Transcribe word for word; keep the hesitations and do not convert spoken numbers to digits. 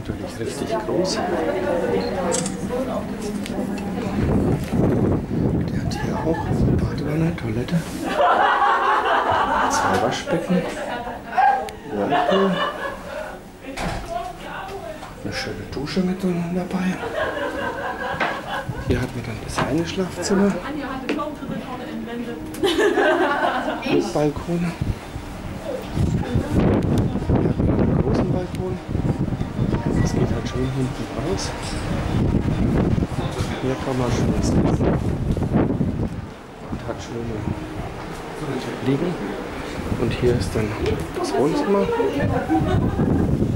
natürlich richtig groß. Der hat hier auch Badewanne, Toilette, zwei Waschbecken, Whirlpool, eine schöne Dusche mit dabei. Hier hat man dann das eine Schlafzimmer mit Balkon. Hier hat man einen großen Balkon. Das geht halt schön hinten raus. Hier kann man schön sitzen und hat schöne Liegen. Und hier ist dann das Wohnzimmer.